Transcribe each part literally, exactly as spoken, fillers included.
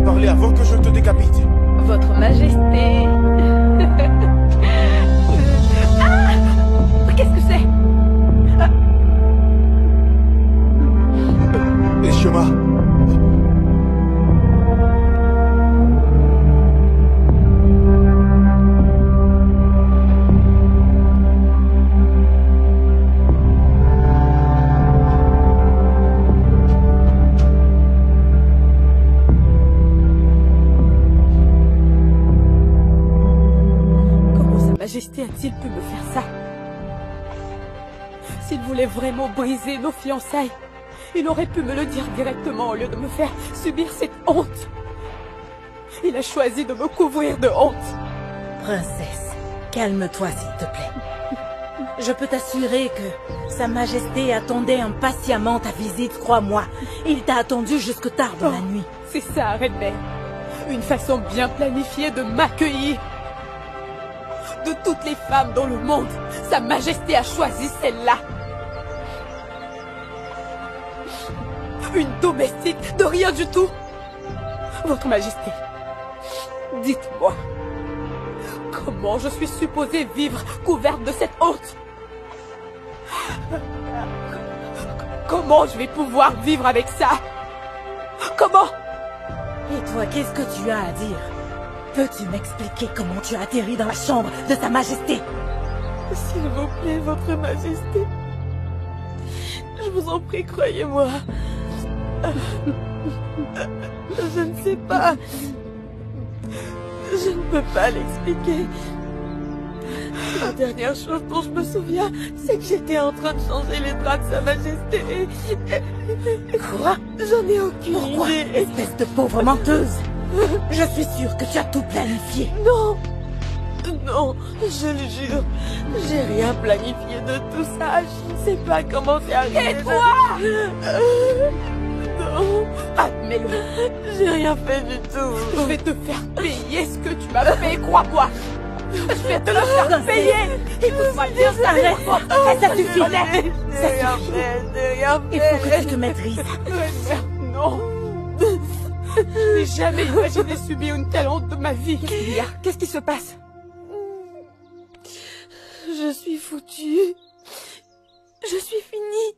parler avant que je te décapite. Votre Majesté. Ah! Qu'est-ce que c'est? Ah. Eshoma. Majesté a-t-il pu me faire ça? S'il voulait vraiment briser nos fiançailles, il aurait pu me le dire directement au lieu de me faire subir cette honte. Il a choisi de me couvrir de honte. Princesse, calme-toi s'il te plaît. Je peux t'assurer que Sa Majesté attendait impatiemment ta visite, crois-moi. Il t'a attendu jusque tard dans oh, la nuit. C'est ça, Reine-Mère. Une façon bien planifiée de m'accueillir. De toutes les femmes dans le monde, Sa Majesté a choisi celle-là. Une domestique de rien du tout. Votre Majesté, dites-moi, comment je suis supposée vivre couverte de cette honte? Comment je vais pouvoir vivre avec ça? Comment? Et toi, qu'est-ce que tu as à dire? Peux-tu m'expliquer comment tu as atterri dans la chambre de Sa Majesté? S'il vous plaît, Votre Majesté. Je vous en prie, croyez-moi. Je ne sais pas. Je ne peux pas l'expliquer. La dernière chose dont je me souviens, c'est que j'étais en train de changer les draps de Sa Majesté. Quoi? J'en ai aucune Pourquoi, idée. espèce de pauvre menteuse? Je suis sûre que tu as tout planifié. Non, non, je le jure, j'ai rien planifié de tout ça. Je ne sais pas comment c'est arrivé. Et toi? euh, Non, admets-le. J'ai rien fait du tout. Je vais te faire payer ce que tu m'as fait, crois-moi. Je vais te le faire payer. Écoute-moi bien, arrête. Ça suffit. Ça suffit. J'ai rien fait, j'ai rien fait. Il faut que tu te maîtrises. Non. Je n'ai jamais imaginé subir une telle honte de ma vie. Qu'est-ce qu'il y a? Qu'est-ce qui se passe? Je suis foutue. Je suis finie.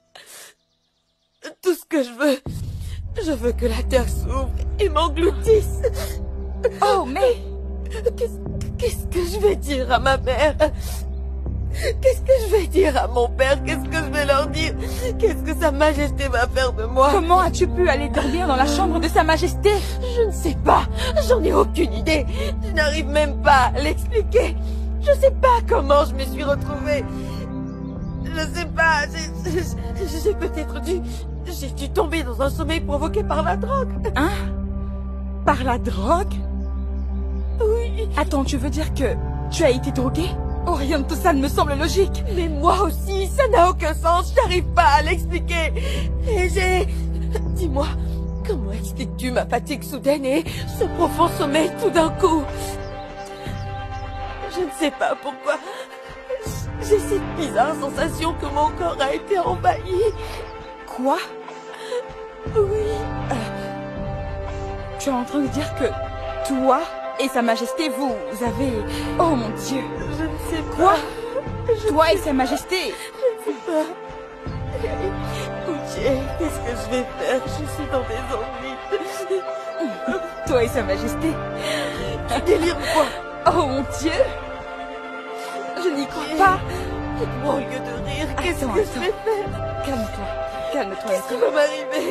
Tout ce que je veux, je veux que la terre s'ouvre et m'engloutisse. Oh, mais... Qu'est-ce qu'est-ce que je vais dire à ma mère? Qu'est-ce que je vais dire à mon père? Qu'est-ce que je vais leur dire? Qu'est-ce que Sa Majesté va faire de moi? Comment as-tu pu aller dormir dans la chambre de Sa Majesté? Je ne sais pas. J'en ai aucune idée. Je n'arrive même pas à l'expliquer. Je sais pas comment je me suis retrouvée. Je sais pas. J'ai peut-être dû... J'ai dû tomber dans un sommeil provoqué par la drogue. Hein? Par la drogue? Oui. Attends, tu veux dire que tu as été droguée? Oh, rien de tout ça ne me semble logique. Mais moi aussi, ça n'a aucun sens. J'arrive pas à l'expliquer. Et j'ai... Dis-moi, comment expliques-tu ma fatigue soudaine et ce profond sommeil tout d'un coup? Je ne sais pas pourquoi. J'ai cette bizarre sensation que mon corps a été envahi. Quoi? Oui. Euh, tu es en train de dire que toi et Sa Majesté, vous avez... Oh mon Dieu. Je ne sais pas. Quoi? Je Toi et Sa Majesté? Je ne sais pas. Ouchié, qu'est-ce que je vais faire? Je suis dans des ennuis. Toi et Sa Majesté? Tu délires quoi? Oh mon Dieu. Je n'y crois pas. Dites-moi au lieu de rire, qu'est-ce que attends. je vais faire? Calme-toi. Calme-toi. Qu'est-ce qui va m'arriver?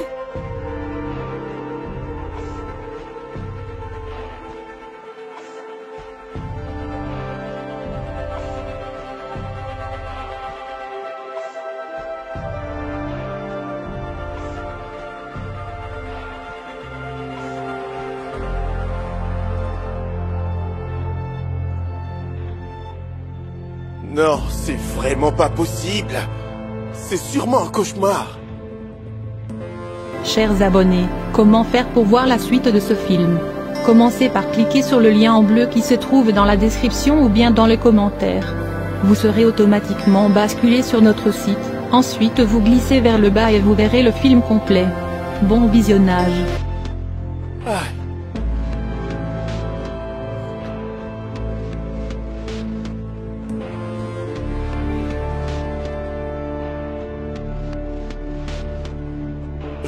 Non, c'est vraiment pas possible. C'est sûrement un cauchemar. Chers abonnés, comment faire pour voir la suite de ce film? Commencez par cliquer sur le lien en bleu qui se trouve dans la description ou bien dans les commentaires. Vous serez automatiquement basculé sur notre site, ensuite vous glissez vers le bas et vous verrez le film complet. Bon visionnage. Ah,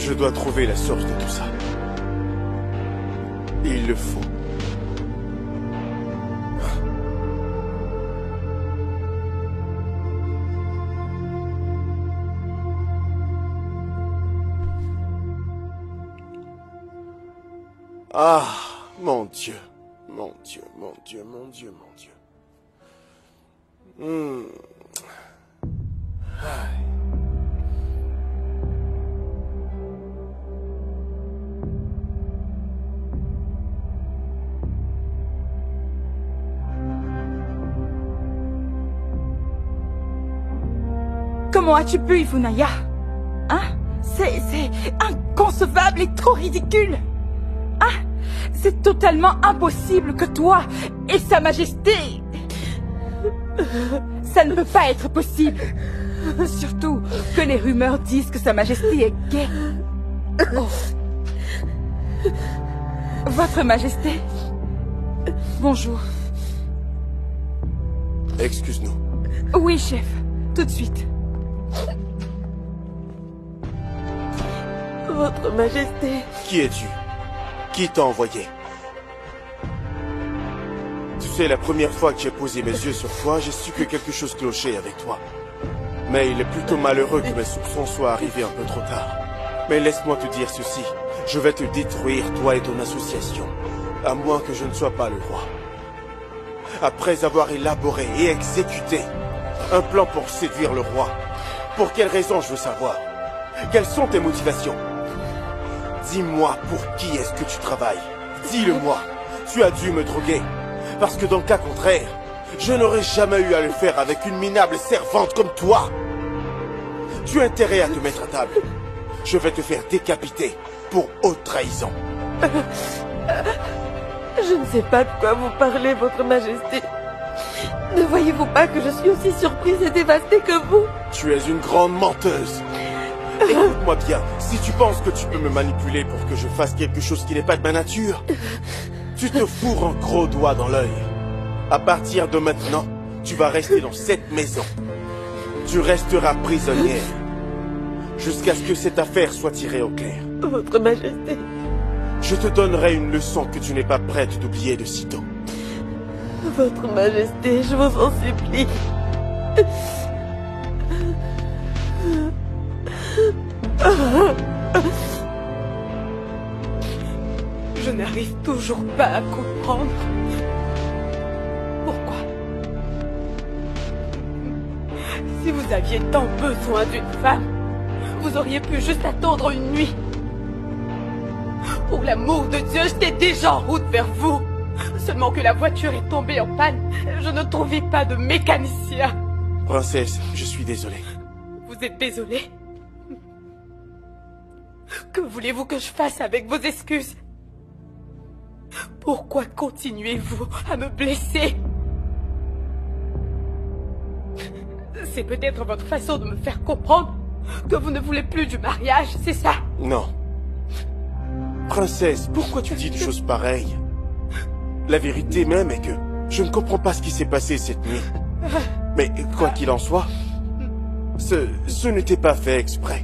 Je dois trouver la source de tout ça. Il le faut. Ah, mon Dieu, mon Dieu, mon Dieu, mon Dieu, mon Dieu. Hmm. Aïe. Comment as-tu pu, Ifunaya? Hein? C'est... c'est inconcevable et trop ridicule. Hein? C'est totalement impossible que toi et Sa Majesté... Ça ne peut pas être possible. Surtout que les rumeurs disent que Sa Majesté est gay. Oh. Votre Majesté. Bonjour. Excuse-nous. Oui, chef. Tout de suite. Votre Majesté. Qui es-tu? Qui t'a envoyé? Tu sais, la première fois que j'ai posé mes yeux sur toi, j'ai su que quelque chose clochait avec toi. Mais il est plutôt malheureux que mes soupçons soient arrivés un peu trop tard. Mais laisse-moi te dire ceci. Je vais te détruire, toi et ton association. À moins que je ne sois pas le roi. Après avoir élaboré et exécuté un plan pour séduire le roi. Pour quelle raison, je veux savoir? Quelles sont tes motivations? Dis-moi pour qui est-ce que tu travailles. Dis-le-moi. Tu as dû me droguer. Parce que dans le cas contraire, je n'aurais jamais eu à le faire avec une minable servante comme toi. Tu as intérêt à te mettre à table. Je vais te faire décapiter pour haute trahison. Je ne sais pas de quoi vous parlez, Votre Majesté. Ne voyez-vous pas que je suis aussi surprise et dévastée que vous? Tu es une grande menteuse. Écoute-moi bien, si tu penses que tu peux me manipuler pour que je fasse quelque chose qui n'est pas de ma nature, tu te fourres un gros doigt dans l'œil. À partir de maintenant, tu vas rester dans cette maison. Tu resteras prisonnière jusqu'à ce que cette affaire soit tirée au clair. Votre Majesté. Je te donnerai une leçon que tu n'es pas prête d'oublier de sitôt. Votre Majesté, je vous en supplie. Je n'arrive toujours pas à comprendre. Pourquoi? Si vous aviez tant besoin d'une femme, vous auriez pu juste attendre une nuit. Pour l'amour de Dieu, j'étais déjà en route vers vous. Seulement que la voiture est tombée en panne, je ne trouvais pas de mécanicien. Princesse, je suis désolé. Vous êtes désolée? Que voulez-vous que je fasse avec vos excuses? Pourquoi continuez-vous à me blesser? C'est peut-être votre façon de me faire comprendre que vous ne voulez plus du mariage, c'est ça? Non. Princesse, pourquoi tu dis des choses pareilles? La vérité même est que je ne comprends pas ce qui s'est passé cette nuit. Mais quoi qu'il en soit, ce, ce n'était pas fait exprès.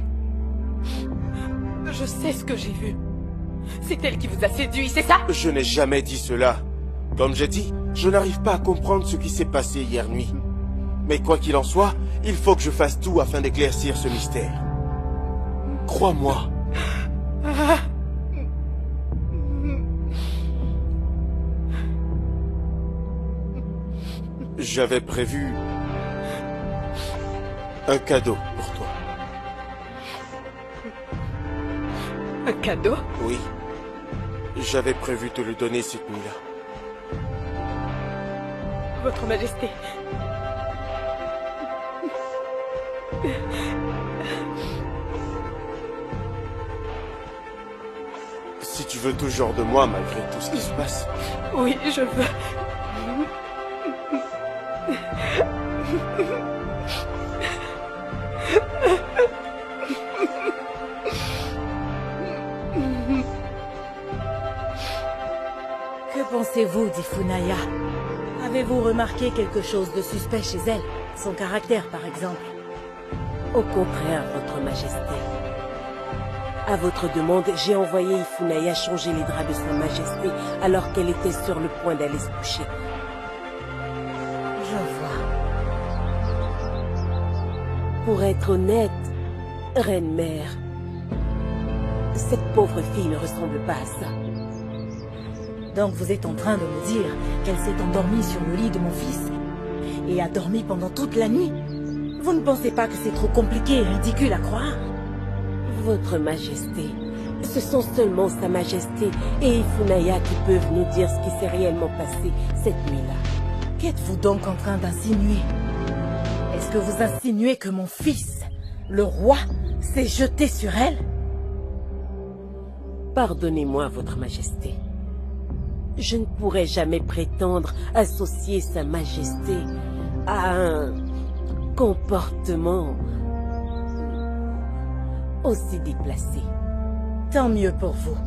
Je sais ce que j'ai vu. C'est elle qui vous a séduit, c'est ça? Je n'ai jamais dit cela. Comme j'ai dit, je n'arrive pas à comprendre ce qui s'est passé hier nuit. Mais quoi qu'il en soit, il faut que je fasse tout afin d'éclaircir ce mystère. Crois-moi. J'avais prévu un cadeau pour toi. Un cadeau? Oui. J'avais prévu te le donner cette nuit-là. Votre Majesté. Si tu veux toujours de moi malgré tout ce qui se passe. Oui, je veux. Que pensez-vous d'Ifunaya? Avez-vous remarqué quelque chose de suspect chez elle? Son caractère, par exemple? Au contraire, Votre Majesté. À votre demande, j'ai envoyé Ifunaya changer les draps de Sa Majesté alors qu'elle était sur le point d'aller se coucher. Je vois. Pour être honnête, Reine-Mère, cette pauvre fille ne ressemble pas à ça. Donc vous êtes en train de me dire qu'elle s'est endormie sur le lit de mon fils et a dormi pendant toute la nuit? Vous ne pensez pas que c'est trop compliqué et ridicule à croire? Votre Majesté, ce sont seulement Sa Majesté et Ifunaya qui peuvent nous dire ce qui s'est réellement passé cette nuit-là. Qu'êtes-vous donc en train d'insinuer? Est-ce que vous insinuez que mon fils, le roi, s'est jeté sur elle? Pardonnez-moi, Votre Majesté. Je ne pourrais jamais prétendre associer Sa Majesté à un comportement aussi déplacé. Tant mieux pour vous.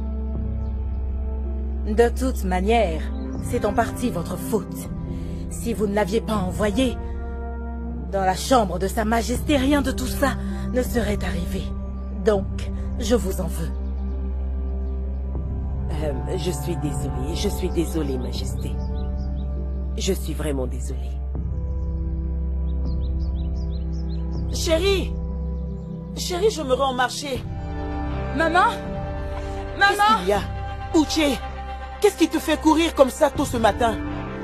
De toute manière, c'est en partie votre faute. Si vous ne l'aviez pas envoyé, dans la chambre de Sa Majesté, rien de tout ça ne serait arrivé. Donc, je vous en veux. Euh, je suis désolée, je suis désolée, Majesté. Je suis vraiment désolée. Chérie! Chérie, je me rends au marché. Maman? Maman? Qu'est-ce qu'il y a? Uche, qu'est-ce qui te fait courir comme ça tôt ce matin?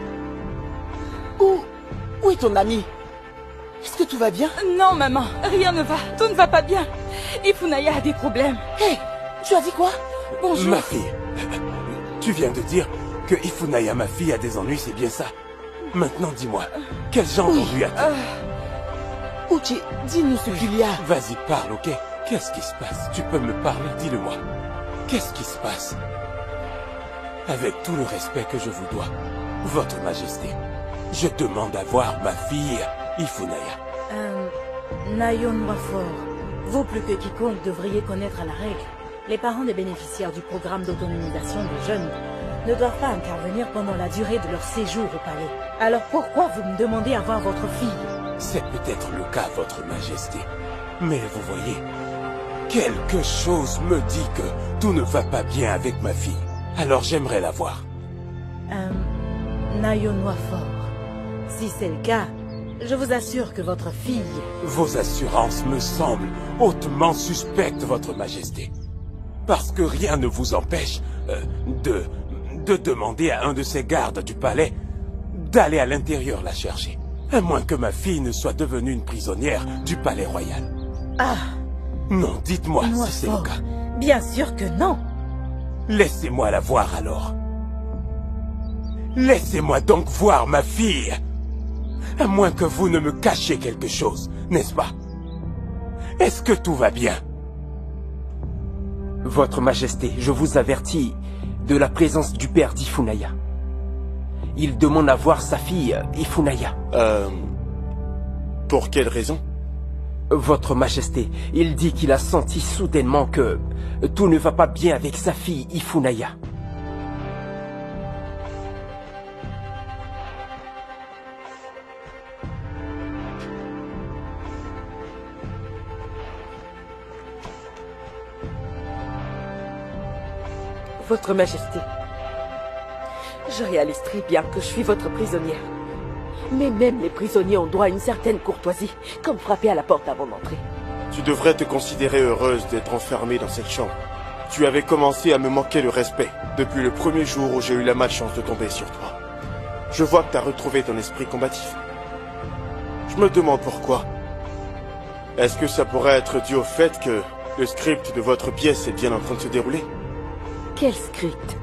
Où... Où est ton ami? Est-ce que tout va bien? Non, maman, rien ne va. Tout ne va pas bien. Ifunaya a des problèmes. Hé, hey, tu as dit quoi? Bonjour. Ma fille, tu viens de dire que Ifunaya, ma fille, a des ennuis, c'est bien ça? Maintenant, dis-moi, quel genre oui. d'ennui a-t-il? euh... Uche, dis-nous ce qu'il y a. Vas-y, parle, ok? Qu'est-ce qui se passe? Tu peux me parler, dis-le-moi. Qu'est-ce qui se passe? Avec tout le respect que je vous dois, Votre Majesté, je demande à voir ma fille, Ifunaya. Euh, Nayon Wafor, vous plus que quiconque devriez connaître la règle. Les parents des bénéficiaires du programme d'autonomisation des jeunes ne doivent pas intervenir pendant la durée de leur séjour au palais. Alors pourquoi vous me demandez à voir votre fille? C'est peut-être le cas, Votre Majesté. Mais vous voyez, quelque chose me dit que tout ne va pas bien avec ma fille. Alors j'aimerais la voir. Euh, Nayon Wafor, si c'est le cas, je vous assure que votre fille... Vos assurances me semblent hautement suspectes, Votre Majesté. Parce que rien ne vous empêche euh, de, de demander à un de ces gardes du palais d'aller à l'intérieur la chercher. À moins que ma fille ne soit devenue une prisonnière du palais royal. Ah! Non, dites-moi si c'est le cas. Bien sûr que non. Laissez-moi la voir alors. Laissez-moi donc voir ma fille. À moins que vous ne me cachiez quelque chose, n'est-ce pas? Est-ce que tout va bien? Votre Majesté, je vous avertis de la présence du père d'Ifunaya. Il demande à voir sa fille, Ifunaya. Euh... Pour quelle raison? Votre Majesté, il dit qu'il a senti soudainement que tout ne va pas bien avec sa fille, Ifunaya. Votre Majesté, je réalise très bien que je suis votre prisonnière. Mais même les prisonniers ont droit à une certaine courtoisie, comme frapper à la porte avant d'entrer. Tu devrais te considérer heureuse d'être enfermée dans cette chambre. Tu avais commencé à me manquer le respect depuis le premier jour où j'ai eu la malchance de tomber sur toi. Je vois que tu as retrouvé ton esprit combatif. Je me demande pourquoi. Est-ce que ça pourrait être dû au fait que le script de votre pièce est bien en train de se dérouler? Quel script?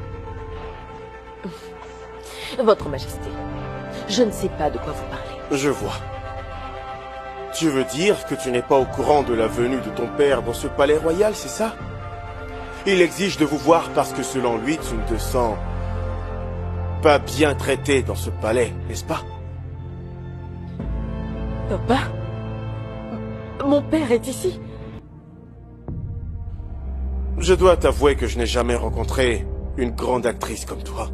Votre Majesté, je ne sais pas de quoi vous parlez. Je vois. Tu veux dire que tu n'es pas au courant de la venue de ton père dans ce palais royal, c'est ça? Il exige de vous voir parce que selon lui, tu ne te sens pas bien traité dans ce palais, n'est-ce pas? Papa? Mon père est ici? Je dois t'avouer que je n'ai jamais rencontré une grande actrice comme toi.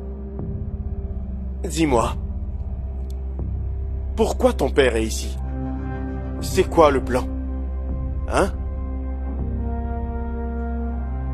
Dis-moi, pourquoi ton père est ici? C'est quoi le plan? Hein?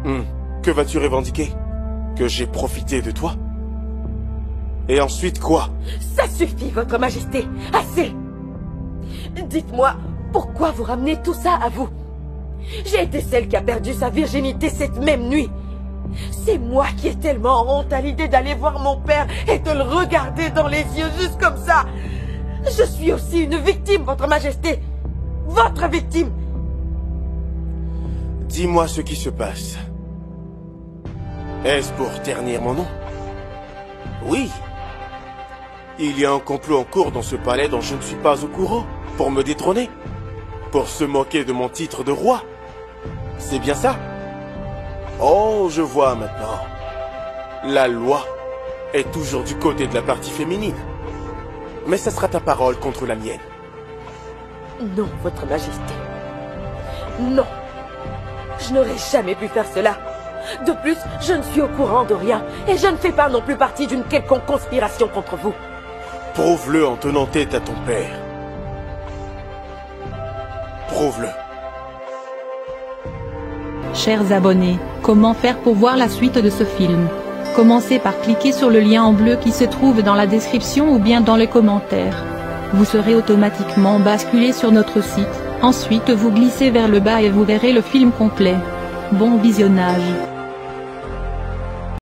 Hmm. Que vas-tu revendiquer? Que j'ai profité de toi? Et ensuite quoi? Ça suffit, votre majesté. Assez. Dites-moi, pourquoi vous ramenez tout ça à vous? J'ai été celle qui a perdu sa virginité cette même nuit. C'est moi qui ai tellement honte à l'idée d'aller voir mon père et de le regarder dans les yeux juste comme ça. Je suis aussi une victime, votre majesté. Votre victime. Dis-moi ce qui se passe. Est-ce pour ternir mon nom? Oui. Il y a un complot en cours dans ce palais dont je ne suis pas au courant. Pour me détrôner. Pour se moquer de mon titre de roi. C'est bien ça? Oh, je vois maintenant. La loi est toujours du côté de la partie féminine. Mais ça sera ta parole contre la mienne. Non, votre majesté. Non. Je n'aurais jamais pu faire cela. De plus, je ne suis au courant de rien. Et je ne fais pas non plus partie d'une quelconque conspiration contre vous. Prouve-le en tenant tête à ton père. Prouve-le. Chers abonnés, comment faire pour voir la suite de ce film? Commencez par cliquer sur le lien en bleu qui se trouve dans la description ou bien dans les commentaires. Vous serez automatiquement basculé sur notre site. Ensuite vous glissez vers le bas et vous verrez le film complet. Bon visionnage.